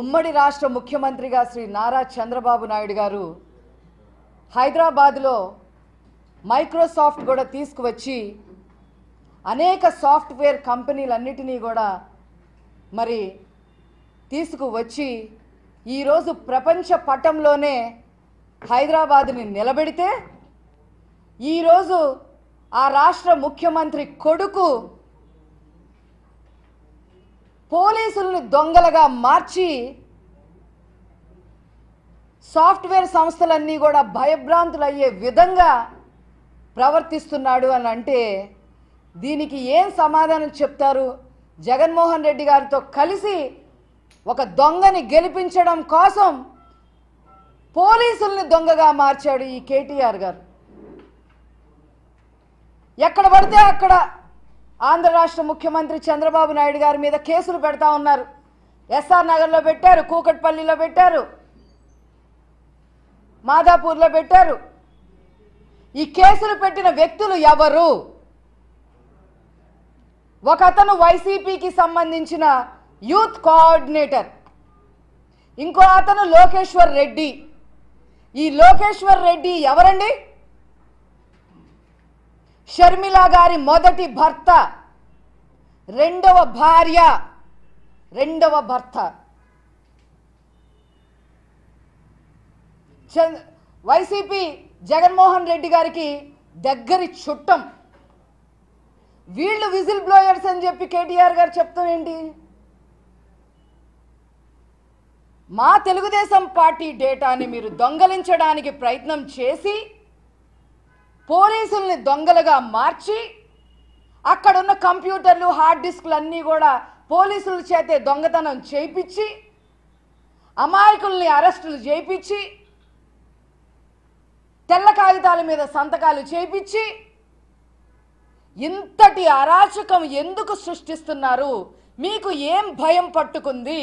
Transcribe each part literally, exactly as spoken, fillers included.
ఉమ్మడి రాష్ట్ర ముఖ్యమంత్రిగా శ్రీ నారా చంద్రబాబు నాయుడు గారు హైదరాబాద్లో మైక్రోసాఫ్ట్ కూడా తీసుకువచ్చి అనేక సాఫ్ట్వేర్ కంపెనీలన్నిటినీ కూడా మరి తీసుకువచ్చి ఈరోజు ప్రపంచ పటంలోనే హైదరాబాద్ని నిలబెడితే ఈరోజు ఆ రాష్ట్ర ముఖ్యమంత్రి కొడుకు పోలీసుల్ని దొంగలుగా మార్చి సాఫ్ట్వేర్ సంస్థలన్నీ కూడా భయభ్రాంతులు అయ్యే విధంగా ప్రవర్తిస్తున్నాడు అని అంటే దీనికి ఏం సమాధానం చెప్తారు? జగన్మోహన్ రెడ్డి గారితో కలిసి ఒక దొంగని గెలిపించడం కోసం పోలీసుల్ని దొంగగా మార్చాడు ఈ కేటీఆర్ గారు. ఎక్కడ పడితే అక్కడ ఆంధ్ర రాష్ట్ర ముఖ్యమంత్రి చంద్రబాబు నాయుడు గారి మీద కేసులు పెడతా ఉన్నారు. ఎస్ఆర్ నగర్లో పెట్టారు, కూకట్పల్లిలో పెట్టారు, మాదాపూర్లో పెట్టారు. ఈ కేసులు పెట్టిన వ్యక్తులు ఎవరు? ఒక అతను వైసీపీకి సంబంధించిన యూత్ కోఆర్డినేటర్, ఇంకో అతను లోకేశ్వర్ రెడ్డి. ఈ లోకేశ్వర్ రెడ్డి ఎవరండి? షర్మిల గారి మొదటి భర్త, రెండవ భార్య, రెండవ భర్త. వైసీపీ జగన్మోహన్ రెడ్డి గారికి దగ్గరి చుట్టం. వీళ్ళు విజిల్ బ్లోయర్స్ అని చెప్పి కేటీఆర్ గారు చెప్తాం ఏంటి? మా తెలుగుదేశం పార్టీ డేటాని మీరు దొంగలించడానికి ప్రయత్నం చేసి పోలీసుల్ని దొంగలుగా మార్చి అక్కడున్న కంప్యూటర్లు, హార్డ్ డిస్క్లు అన్నీ కూడా పోలీసుల చేతే దొంగతనం చేయించి అమాయకుల్ని అరెస్టులు చేయించి తెల్ల కాగితాల మీద సంతకాలు చేయించి ఇంతటి అరాచకం ఎందుకు సృష్టిస్తున్నారు? మీకు ఏం భయం పట్టుకుంది?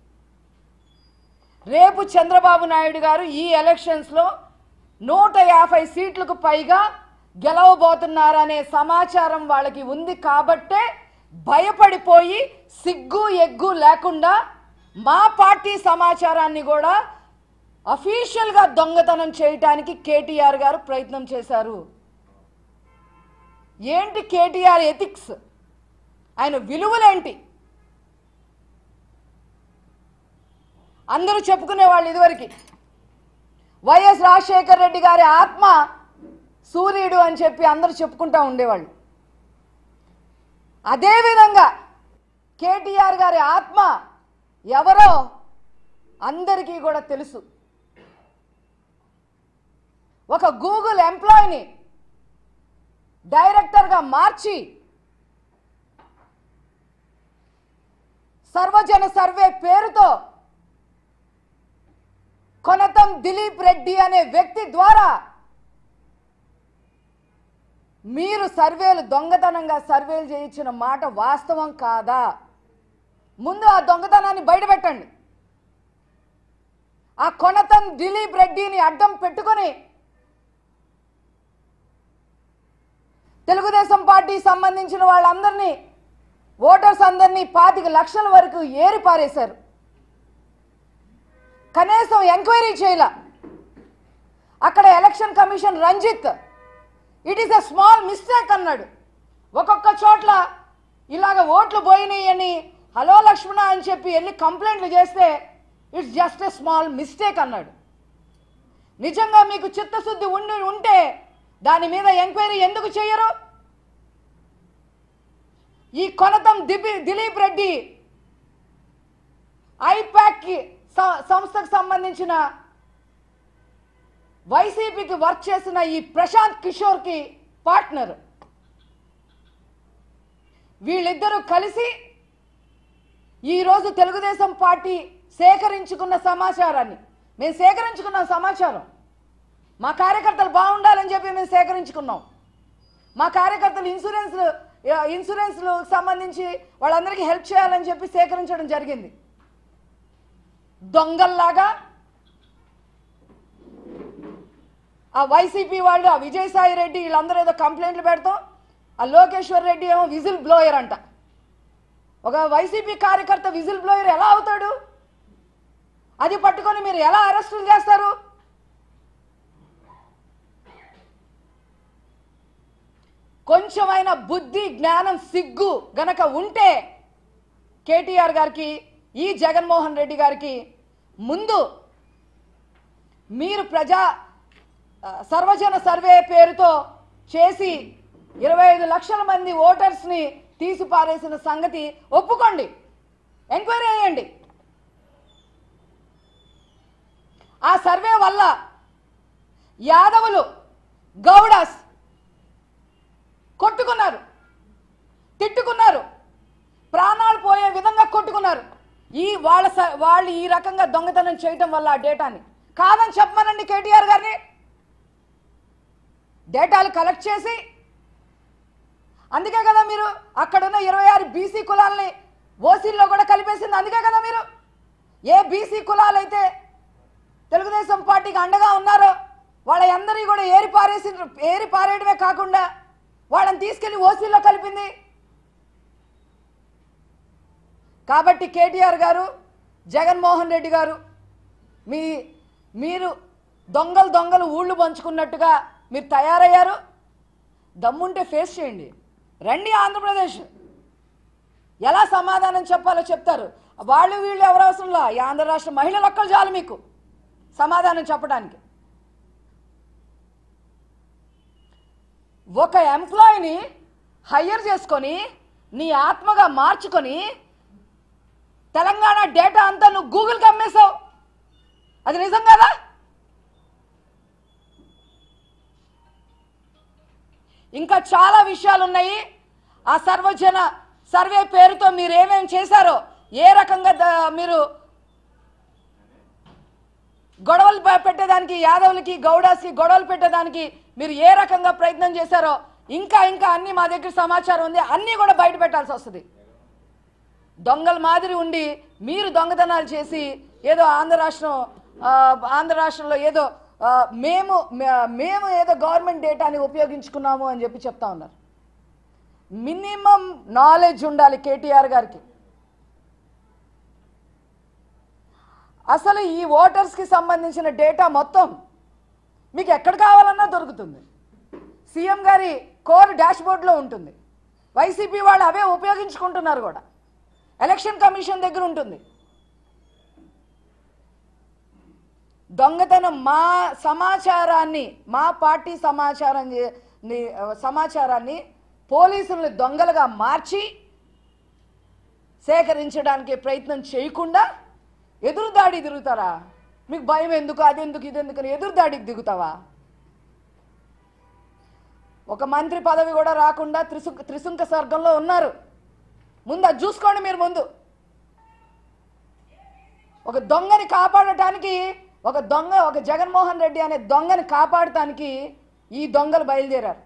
రేపు చంద్రబాబు నాయుడు గారు ఈ ఎలక్షన్స్లో నూట యాభై సీట్లకు పైగా గెలవబోతున్నారనే సమాచారం వాళ్ళకి ఉంది కాబట్టే భయపడిపోయి సిగ్గు ఎగ్గు లేకుండా మా పార్టీ సమాచారాన్ని కూడా అఫీషియల్గా దొంగతనం చేయటానికి కేటీఆర్ గారు ప్రయత్నం చేశారు. ఏంటి కేటీఆర్ ఎథిక్స్? ఆయన విలువలేంటి? అందరూ చెప్పుకునే వాళ్ళు ఇదివరకు వైఎస్ రాజశేఖర రెడ్డి గారి ఆత్మ సూర్యుడు అని చెప్పి అందరూ చెప్పుకుంటూ ఉండేవాళ్ళు. అదేవిధంగా కేటీఆర్ గారి ఆత్మ ఎవరో అందరికీ కూడా తెలుసు. ఒక గూగుల్ ఎంప్లాయీని డైరెక్టర్గా మార్చి సర్వజన సర్వే పేరుతో కొనతం దిలీప్ రెడ్డి అనే వ్యక్తి ద్వారా మీరు సర్వేలు దొంగతనంగా సర్వేలు చేయించిన మాట వాస్తవం కాదా? ముందు ఆ దొంగతనాన్ని బయటపెట్టండి. ఆ కొనతం దిలీప్ రెడ్డిని అడ్డం పెట్టుకొని తెలుగుదేశం పార్టీ సంబంధించిన వాళ్ళందరినీ, ఓటర్స్ అందరినీ పాతిక లక్షల వరకు ఏరి పారేశారు. కనీసం ఎంక్వైరీ చేయాల. అక్కడ election commission Ranjith it is a small mistake అన్నాడు. ఒక్కొక్క చోట్ల ఇలాగ ఓట్లు పోయినాయి అని హలో లక్ష్మణ అని చెప్పి వెళ్ళి కంప్లైంట్లు చేస్తే it's just a small mistake అన్నాడు. నిజంగా మీకు చిత్తశుద్ధి ఉండి ఉంటే దాని మీద ఎంక్వైరీ ఎందుకు చేయరు? ఈ కొనతం దిబి దిలీప్ రెడ్డి ఐపాక్ సంస్థకు సంబంధించిన వైసీపీకి వర్క్ చేసిన ఈ ప్రశాంత్ కిషోర్కి పార్ట్నర్. వీళ్ళిద్దరూ కలిసి ఈరోజు తెలుగుదేశం పార్టీ సేకరించుకున్న సమాచారాన్ని, మేము సేకరించుకున్న సమాచారం మా కార్యకర్తలు బాగుండాలని చెప్పి మేము సేకరించుకున్నాం. మా కార్యకర్తలు ఇన్సూరెన్స్ ఇన్సూరెన్స్లు సంబంధించి వాళ్ళందరికీ హెల్ప్ చేయాలని చెప్పి సేకరించడం జరిగింది. దొంగల్లాగా ఆ వైసీపీ వాళ్ళు, ఆ విజయసాయి రెడ్డి వీళ్ళందరూ ఏదో కంప్లైంట్లు పెడతాం, ఆ లోకేశ్వర్ రెడ్డి ఏమో విజిల్ బ్లోయర్ అంట. ఒక వైసీపీ కార్యకర్త విజిల్ బ్లోయర్ ఎలా అవుతాడు? అది పట్టుకొని మీరు ఎలా అరెస్టులు చేస్తారు? కొంచెమైనా బుద్ధి జ్ఞానం సిగ్గు గనక ఉంటే కేటీఆర్ గారికి ఈ జగన్మోహన్ రెడ్డి గారికి ముందు మీరు ప్రజా సర్వజన సర్వే పేరుతో చేసి ఇరవై ఐదు లక్షల మంది ఓటర్స్ని తీసి పారేసిన సంగతి ఒప్పుకోండి, ఎంక్వైరీ చేయండి. ఆ సర్వే వల్ల యాదవులు గౌడాస్ కొట్టుకున్నారు, తిట్టుకున్నారు, ప్రాణాలు పోయే విధంగా కొట్టుకున్నారు. ఈ వాళ్ళ వాళ్ళు ఈ రకంగా దొంగతనం చేయటం వల్ల ఆ డేటాని కాదని చెప్పమనండి కేటీఆర్ గారిని. డేటాలు కలెక్ట్ చేసి, అందుకే కదా మీరు అక్కడున్న ఇరవై ఆరు బీసీ కులాలని ఓసీల్లో కూడా కలిపేసింది. అందుకే కదా మీరు ఏ బీసీ కులాలైతే తెలుగుదేశం పార్టీకి అండగా ఉన్నారో వాళ్ళ అందరినీ కూడా ఏరి పారేసి ఏరి పారేయడమే కాకుండా వాళ్ళని తీసుకెళ్లి ఓసీల్లో కలిపింది. కాబట్టి కేటీఆర్ గారు, జగన్మోహన్ రెడ్డి గారు, మీ మీరు దొంగలు దొంగలు ఊళ్ళు పంచుకున్నట్టుగా మీరు తయారయ్యారు. దమ్ముంటే ఫేస్ చేయండి, రండి ఆంధ్రప్రదేశ్. ఎలా సమాధానం చెప్పాలో చెప్తారు. వాళ్ళు వీళ్ళు ఎవరు అవసరంలా, ఈ ఆంధ్ర రాష్ట్ర మహిళలు ఒక్కరు చాలు మీకు సమాధానం చెప్పడానికి. ఒక ఎంప్లాయీని హైర్ చేసుకొని నీ ఆత్మగా మార్చుకొని తెలంగాణ డేటా అంతా నువ్వు గూగుల్కి అమ్మేశావు. అది నిజం కదా? ఇంకా చాలా విషయాలు ఉన్నాయి. ఆ సర్వజన సర్వే పేరుతో మీరు ఏమేమి చేశారో, ఏ రకంగా మీరు గొడవలు పెట్టేదానికి, యాదవులకి గౌడాసి గొడవలు పెట్టేదానికి మీరు ఏ రకంగా ప్రయత్నం చేశారో ఇంకా ఇంకా అన్నీ మా దగ్గర సమాచారం ఉంది. అన్నీ కూడా బయట పెట్టాల్సి వస్తుంది. దొంగల మాదిరి ఉండి మీరు దొంగతనాలు చేసి ఏదో ఆంధ్ర రాష్ట్రం ఆంధ్ర రాష్ట్రంలో ఏదో మేము మేము ఏదో గవర్నమెంట్ డేటాని ఉపయోగించుకున్నాము అని చెప్పి చెప్తా ఉన్నారు. మినిమం నాలెడ్జ్ ఉండాలి కేటీఆర్ గారికి. అసలు ఈ ఓటర్స్కి సంబంధించిన డేటా మొత్తం మీకు ఎక్కడ కావాలన్నా దొరుకుతుంది. సీఎం గారి కోర్ డాష్బోర్డ్లో ఉంటుంది. వైసీపీ వాళ్ళు అవే ఉపయోగించుకుంటున్నారు కూడా. ఎలక్షన్ కమిషన్ దగ్గర ఉంటుంది. దొంగతనం మా సమాచారాన్ని, మా పార్టీ సమాచారం సమాచారాన్ని పోలీసుల్ని దొంగలుగా మార్చి సేకరించడానికి ప్రయత్నం చేయకుండా ఎదురుదాడి తిరుగుతారా? మీకు భయం ఎందుకు, అదెందుకు, ఇదెందుకు అని ఎదురుదాడికి దిగుతావా? ఒక మంత్రి పదవి కూడా రాకుండా త్రిసు త్రిశంక స్వర్గంలో ఉన్నారు. ముందు అది చూసుకోండి. మీరు ముందు ఒక దొంగని కాపాడటానికి, ఒక దొంగ ఒక జగన్మోహన్ రెడ్డి అనే దొంగని కాపాడటానికి ఈ దొంగలు బయలుదేరారు.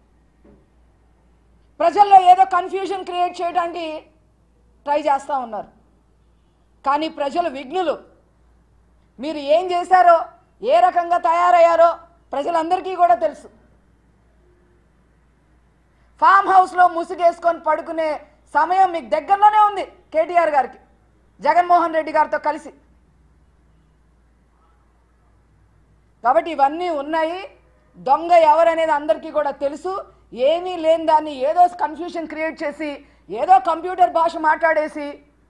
ప్రజల్లో ఏదో కన్ఫ్యూజన్ క్రియేట్ చేయడానికి ట్రై చేస్తూ ఉన్నారు. కానీ ప్రజలు విఘ్నులు. మీరు ఏం చేశారో, ఏ రకంగా తయారయ్యారో ప్రజలందరికీ కూడా తెలుసు. ఫామ్ హౌస్లో ముసుగేసుకొని పడుకునే సమయం మీకు దగ్గరలోనే ఉంది కేటీఆర్ గారికి, జగన్మోహన్ రెడ్డి గారితో కలిసి. కాబట్టి ఇవన్నీ ఉన్నాయి. దొంగ ఎవరనేది అందరికీ కూడా తెలుసు. ఏమీ లేని దాన్ని ఏదో కన్ఫ్యూషన్ క్రియేట్ చేసి ఏదో కంప్యూటర్ భాష మాట్లాడేసి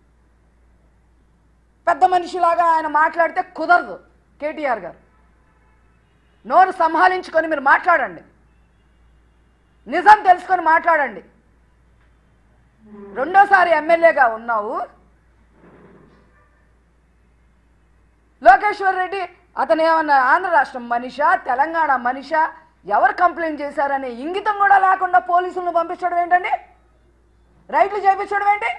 పెద్ద మనిషిలాగా ఆయన మాట్లాడితే కుదరదు. కేటీఆర్ గారు నోరు సంభాలించుకొని మీరు మాట్లాడండి, నిజం తెలుసుకొని మాట్లాడండి. రెండోసారి ఎమ్మెల్యేగా ఉన్నావు. లోకేశ్వర్ రెడ్డి అతను ఏమన్నా ఆంధ్ర రాష్ట్రం మనిషా, తెలంగాణ మనిషా, ఎవరు కంప్లైంట్ చేశారనే ఇంగితం కూడా లేకుండా పోలీసులను పంపించడం ఏంటండి? రైట్లు చేయించడం ఏంటి?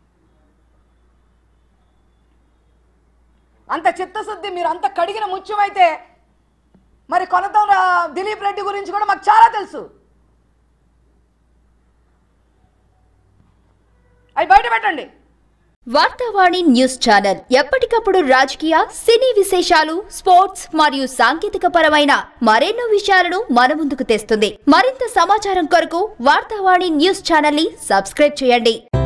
అంత చిత్తశుద్ధి, మీరు అంత కడిగిన ముత్యమైతే మరి కొనతం దిలీప్ రెడ్డి గురించి కూడా మాకు చాలా తెలుసు. అవి బయట పెట్టండి. వార్తావాణి న్యూస్ ఛానల్ ఎప్పటికప్పుడు రాజకీయ, సినీ విశేషాలు, స్పోర్ట్స్ మరియు సాంకేతిక పరమైన మరెన్నో విషయాలను మన ముందుకు తెస్తుంది. మరింత సమాచారం కొరకు వార్తావాణి న్యూస్ ఛానల్ ని సబ్స్క్రైబ్ చేయండి.